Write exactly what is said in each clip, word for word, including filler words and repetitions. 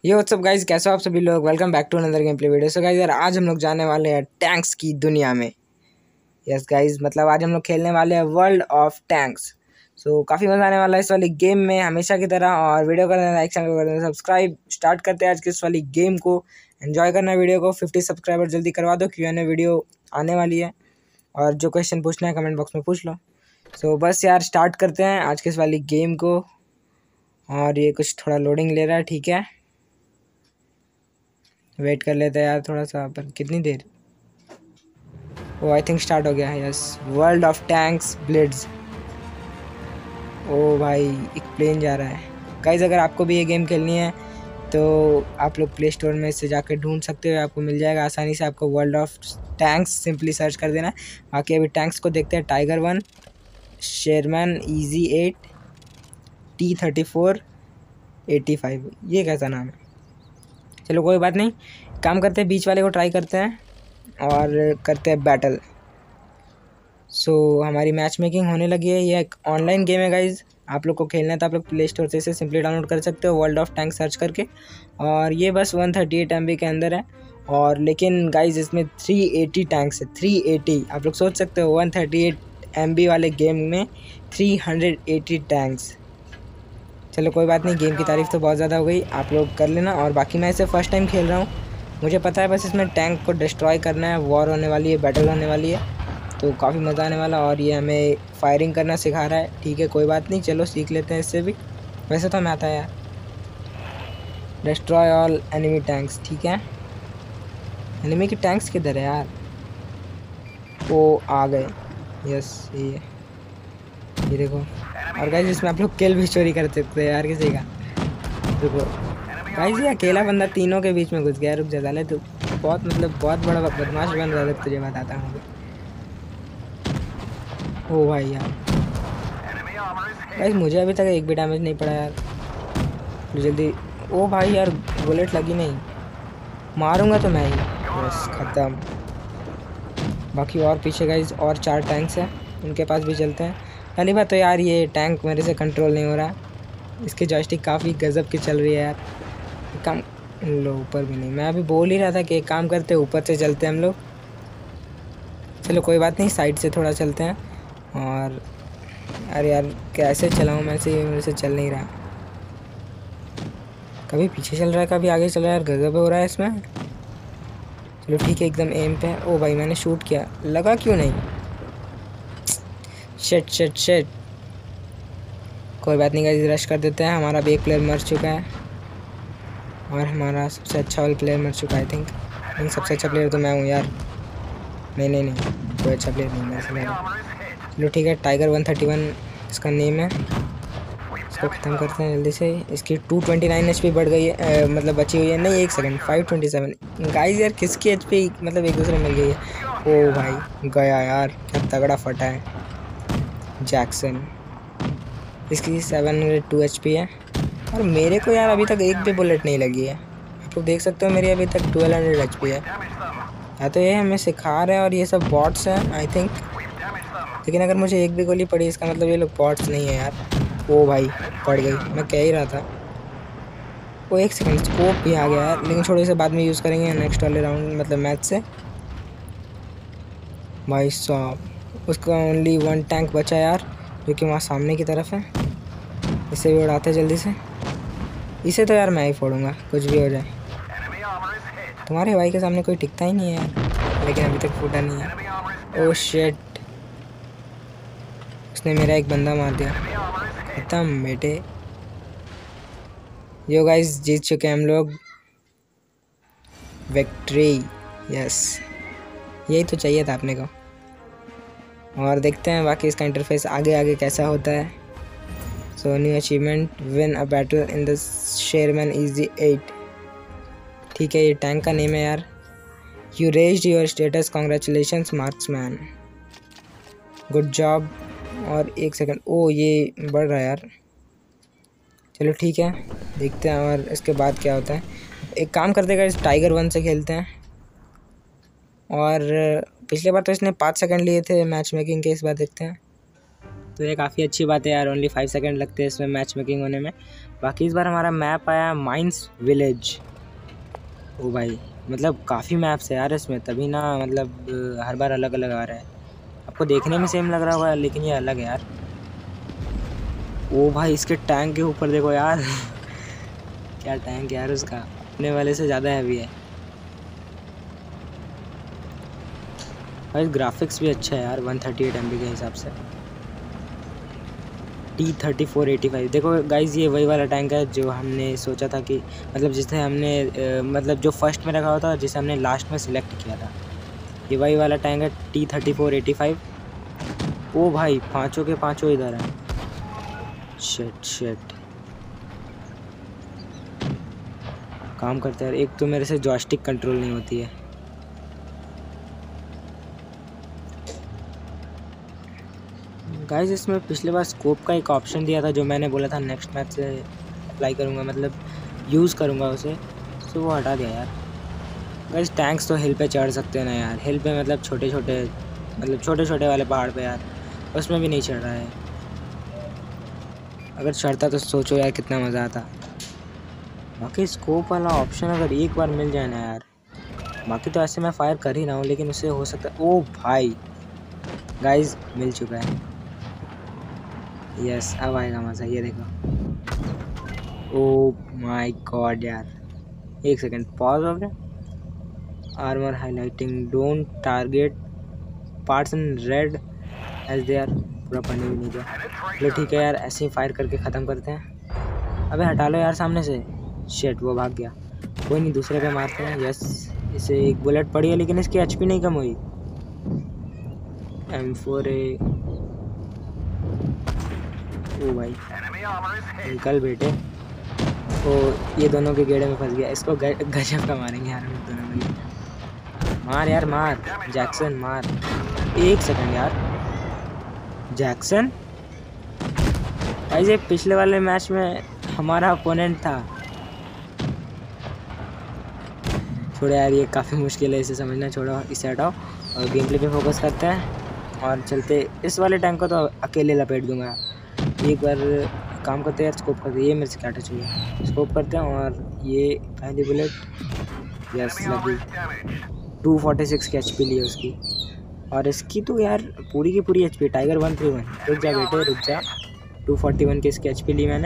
ये what's up guys, कैसे हो आप सभी लोग। Welcome back to another game play video. So guys यार आज हम लोग जाने वाले हैं टैंक्स की दुनिया में। यस गाइज, मतलब आज हम लोग खेलने वाले हैं वर्ल्ड ऑफ टैंक्स। सो काफ़ी मज़ा आने वाला है इस वाली गेम में, हमेशा की तरह। और वीडियो कर देना लाइक, चैनल को कर देना सब्सक्राइब। स्टार्ट करते हैं आज की इस वाली गेम को। एंजॉय करना वीडियो को। फिफ्टी सब्सक्राइबर जल्दी करवा दो, क्यों है वीडियो आने वाली है। और जो क्वेश्चन पूछना है कमेंट बॉक्स में पूछ लो। सो बस यार स्टार्ट करते हैं आज की इस वाली गेम को। और ये कुछ थोड़ा लोडिंग ले रहा है, ठीक है, वेट कर लेते हैं यार थोड़ा सा। पर कितनी देर? ओ आई थिंक स्टार्ट हो गया है। Yes, world of tanks blitz. ओ भाई एक प्लेन जा रहा है। गाइज अगर आपको भी ये गेम खेलनी है तो आप लोग प्ले स्टोर में से जाकर ढूंढ सकते हो, आपको मिल जाएगा आसानी से। आपको world of tanks simply search कर देना है। बाकी अभी टैंक्स को देखते हैं। Tiger one, Sherman easy eight, T thirty four, eighty five. ये कैसा नाम है? चलो कोई बात नहीं, काम करते हैं बीच वाले को ट्राई करते हैं और करते हैं बैटल। सो so, हमारी मैच मेकिंग होने लगी है। ये एक ऑनलाइन गेम है गाइज, आप लोग को खेलना है तो आप लोग प्ले स्टोर से इसे सिंपली डाउनलोड कर सकते हो, वर्ल्ड ऑफ टैंक सर्च करके। और ये बस one thirty eight M B के अंदर है। और लेकिन गाइज इसमें थ्री एटी टैंक्स है। थ्री एटी, आप लोग सोच सकते हो one thirty eight M B वाले गेम में थ्री हंड्रेड एटी टैंक्स। चलो कोई बात नहीं, गेम की तारीफ़ तो बहुत ज़्यादा हो गई, आप लोग कर लेना। और बाकी मैं इसे फर्स्ट टाइम खेल रहा हूँ, मुझे पता है बस इसमें टैंक को डिस्ट्रॉय करना है। वॉर होने वाली है, बैटल होने वाली है, तो काफ़ी मज़ा आने वाला। और ये हमें फायरिंग करना सिखा रहा है, ठीक है कोई बात नहीं, चलो सीख लेते हैं इससे भी। वैसे तो हमें आता है यार। डिस्ट्रॉय ऑल एनिमी टैंक्स, ठीक है। एनिमी की टैंक्स किधर है यार? वो आ गए। यस ये ये देखो। और गाइस इसमें आप लोग किल भी चोरी कर सकते हैं यार किसी का। देखो गाइस ये अकेला बंदा तीनों के बीच में घुस गया। रुक जा साले, तो बहुत मतलब बहुत बड़ा बदमाश बन रहा है, तुझे बताता हूँ। ओ भाई यार, गाइस मुझे अभी तक एक भी डैमेज नहीं पड़ा यार। जल्दी। ओ भाई यार बुलेट लगी नहीं, मारूंगा तो मैं ही। बस ख़त्म। बाकी और पीछे गाइस और चार टैंक्स हैं, उनके पास भी चलते हैं। पहली बात तो यार ये टैंक मेरे से कंट्रोल नहीं हो रहा, इसकी जॉयस्टिक काफ़ी गज़ब की चल रही है यार। काम लो, ऊपर भी नहीं। मैं अभी बोल ही रहा था कि एक काम करते ऊपर से चलते हैं हम लोग। चलो कोई बात नहीं, साइड से थोड़ा चलते हैं। और अरे यार कैसे चलाऊँ मैं से, मेरे से चल नहीं रहा। कभी पीछे चल रहा है कभी आगे चल रहा है यार, गज़ब हो रहा है इसमें। चलो ठीक है, एकदम एम पे। ओ भाई मैंने शूट किया, लगा क्यों नहीं? Shit shit shit. कोई बात नहीं गाइस, रश कर देते हैं। हमारा भी एक प्लेयर मर चुका है और हमारा सबसे अच्छा वाला प्लेयर मर चुका है। आई थिंक नहीं, सबसे अच्छा प्लेयर तो मैं हूँ यार। नहीं नहीं नहीं, कोई अच्छा प्लेयर नहीं मेरे से मेरा। चलो ठीक है, टाइगर वन थर्टी वन इसका नेम है। इसको ख़त्म करते हैं जल्दी से। इसकी two twenty nine H P बढ़ गई है, मतलब बची हुई है। नहीं एक second, five twenty seven. Guys यार किसकी एच पी मतलब एक दूसरे मिल गई है। ओ भाई गया यार, क्या तगड़ा फटा है जैक्सन। इसकी seven hundred two H P है। और मेरे को यार अभी तक एक भी बुलेट नहीं लगी है। आप लोग देख सकते हो मेरी अभी तक ट्वेल्व हंड्रेड एच पी है। या तो ये हमें सिखा रहे हैं और ये सब बॉट्स हैं आई थिंक। लेकिन अगर मुझे एक भी गोली पड़ी इसका मतलब ये लोग बॉट्स नहीं है यार। ओ भाई पड़ गई, मैं कह ही रहा था। वो एक सेकंड, स्कोप भी आ गया यार, लेकिन छोड़ो इसे बाद में यूज़ करेंगे नेक्स्ट वाले राउंड, मतलब मैच से। भाई साहब उसका ओनली वन टैंक बचा यार, जो कि वहाँ सामने की तरफ है। इसे भी उड़ाते जल्दी से। इसे तो यार मैं ही फोड़ूंगा कुछ भी हो जाए। तुम्हारे भाई के सामने कोई टिकता ही नहीं है यार, लेकिन अभी तक फूटा नहीं है। ओह शिट, उसने मेरा एक बंदा मार दिया। खत्म बेटे। यो गाइस जीत चुके हैं हम लोग। विक्ट्री, यस यही तो चाहिए था अपने को। और देखते हैं बाकी इसका इंटरफेस आगे आगे कैसा होता है। So new achievement, win a battle in the Sherman easy eight. ठीक है, ये टैंक का नेम है यार। You raised your status, congratulations marksman, good job. और एक सेकंड, ओ ये बढ़ रहा है यार। चलो ठीक है, देखते हैं और इसके बाद क्या होता है। एक काम करते हैं, इस टाइगर वन से खेलते हैं। और पिछले बार तो इसने पाँच सेकंड लिए थे मैच मेकिंग के, इस बार देखते हैं। तो ये काफ़ी अच्छी बात है यार, ओनली फाइव सेकंड लगते हैं इसमें मैच मेकिंग होने में। बाकी इस बार हमारा मैप आया माइंस विलेज। ओ भाई मतलब काफ़ी मैप्स है यार इसमें, तभी ना मतलब हर बार अलग अलग आ रहा है। आपको देखने में सेम लग रहा होगा लेकिन ये अलग है यार। ओ भाई इसके टैंक के ऊपर देखो यार क्या टैंक है यार उसका, अपने वाले से ज़्यादा हैवी है भाई। ग्राफिक्स भी अच्छा है यार one thirty eight M B के हिसाब से। T thirty four eighty five देखो गाइज, ये वही वाला टैंक है जो हमने सोचा था कि मतलब जिसे हमने आ, मतलब जो फर्स्ट में रखा हुआ था, जिसे हमने लास्ट में सिलेक्ट किया था। ये वही वाला टैंक है T thirty four eighty five. ओ भाई पाँचों के पाँचों इधर है। शिट शिट काम करते हैं। एक तो मेरे से जॉयस्टिक कंट्रोल नहीं होती है। गाइस इसमें पिछले बार स्कोप का एक ऑप्शन दिया था जो मैंने बोला था नेक्स्ट मैच से अप्लाई करूँगा, मतलब यूज़ करूँगा उसे, तो वो हटा दिया यार। गाइस टैंक्स तो हिल पे चढ़ सकते हैं ना यार, हिल पे मतलब छोटे छोटे मतलब छोटे छोटे वाले पहाड़ पे यार, उसमें भी नहीं चढ़ रहा है। अगर चढ़ता तो सोचो यार कितना मज़ा आता। बाकी स्कोप वाला ऑप्शन अगर एक बार मिल जाए ना यार, बाकी तो ऐसे मैं फायर कर ही रहा हूँ लेकिन उससे हो सकता है। ओ भाई गाइस मिल चुका है, यस अब आएगा मज़ा। ये देखो ओ माय गॉड यार, एक सेकंड पॉज हो गया। Armour highlighting, don't target parts in red as they are, पूरा पढ़ने भी नहीं दिया। चलो ठीक है यार, ऐसे ही फायर करके ख़त्म करते हैं। अबे हटा लो यार सामने से। शेट वो भाग गया, कोई नहीं दूसरे पे मारते हैं। यस इसे एक बुलेट पड़ी है लेकिन इसकी एचपी नहीं कम हुई। एम फोर ए ओ भाई निकल बेटे। ओ ये दोनों के गेड़े में फंस गया, इसको गजब का मारेंगे यार हम दोनों मिलकर। मार यार मार जैक्सन मार। एक सेकंड यार जैक्सन ऐसे पिछले वाले मैच में हमारा अपोनेंट था। छोड़ो यार ये काफ़ी मुश्किल है इसे समझना, छोड़ो इसे हटाओ और गेम प्ले पे फोकस करते हैं और चलते। इस वाले टैंक को तो अकेले लपेट दूंगा। एक बार काम करते हैं यार, स्कोप करते हैं। ये मेरे से क्या टच हुआ, स्कोप करते हैं और ये पहली बुलेट यस लगी। टू फोर्टी सिक्स की एच पी ली है उसकी, और इसकी तो यार पूरी की पूरी H P. Tiger one three one रुक जा बेटे रुक जा। टू फोर्टी वन की इसकी एच पी ली मैंने।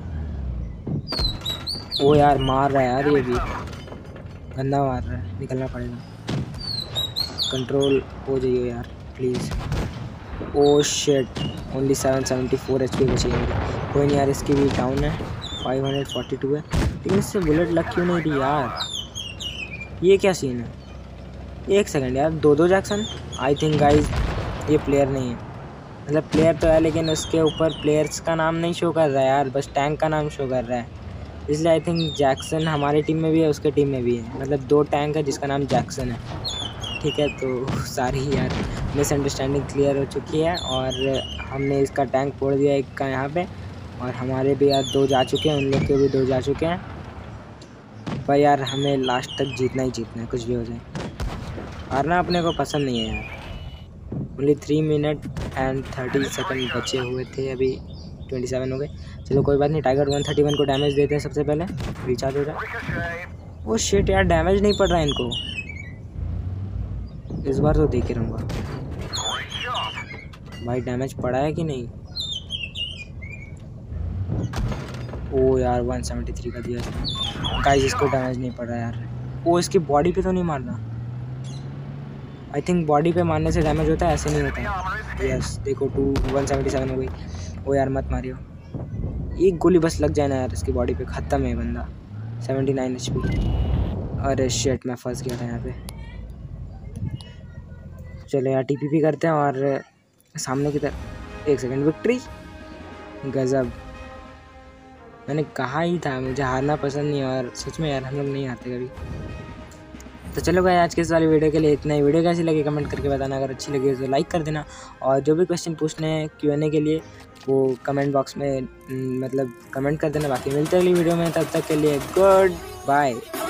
ओ यार मार रहा है यार, ये भी गंदा मार रहा है, निकलना पड़ेगा। कंट्रोल हो जाइए यार please. Oh shit only seven seventy four H P बची है मेरी। कोई नहीं यार, इसकी भी डाउन है, फाइव हंड्रेड फोर्टी टू है लेकिन इससे बुलेट लग क्यों नहीं रही यार। ये क्या सीन है। एक सेकंड यार, दो दो जैक्सन। आई थिंक गाइज ये प्लेयर नहीं है, मतलब प्लेयर तो है लेकिन उसके ऊपर प्लेयर्स का नाम नहीं शो कर रहा है यार, बस टैंक का नाम शो कर रहा है। इसलिए आई थिंक जैक्सन हमारी टीम में भी है, उसके टीम में भी है, मतलब दो टैंक है जिसका नाम जैक्सन है। ठीक है तो सारी यार मिसअंडरस्टैंडिंग क्लियर हो चुकी है और हमने इसका टैंक फोड़ दिया एक का यहाँ पे, और हमारे भी यार दो जा चुके हैं, उन लोग के भी दो जा चुके हैं। पर यार हमें लास्ट तक जीतना ही जीतना है, कुछ भी हो जाए। हारना अपने को पसंद नहीं है यार। Only three minute and thirty second बचे हुए थे, अभी ट्वेंटी सेवन हो गए। चलो कोई बात नहीं, टाइगर वन थर्टी वन को डैमेज देते हैं सबसे पहले, रिचार्ज हो जाए। वो शिट यार डैमेज नहीं पड़ रहा है इनको, इस बार तो देख ही रहूँगा भाई डैमेज पड़ा है कि नहीं। ओ यार वन सेवेंटी थ्री का दिया इसने। गाइस इसको डैमेज नहीं पड़ रहा यार। ओ इसकी बॉडी पे तो नहीं मारना, आई थिंक बॉडी पे मारने से डैमेज होता है, ऐसे नहीं होता। यस देखो टू वन सेवेंटी सेवन हो गई। ओ यार मत मारियो, एक गोली बस लग जाए ना यार इसकी बॉडी पे, ख़त्म है बंदा। Seventy nine H P. अरे शिट मैं फंस गया था यहाँ पे। चलो यार टी पी पी करते हैं और सामने की तरफ। एक सेकंड विक्ट्री, गज़ब। मैंने कहा ही था मुझे हारना पसंद नहीं है, और सच में यार हम लोग नहीं हारते कभी। तो चलो भाई आज के इस वाली वीडियो के लिए इतना ही। वीडियो कैसी लगी कमेंट करके बताना, अगर अच्छी लगी तो लाइक कर देना, और जो भी क्वेश्चन पूछने हैं क्यू एन ए के लिए वो कमेंट बॉक्स में मतलब कमेंट कर देना। बाकी मिलते हैं अगली वीडियो में, तब तक के लिए गुड बाय।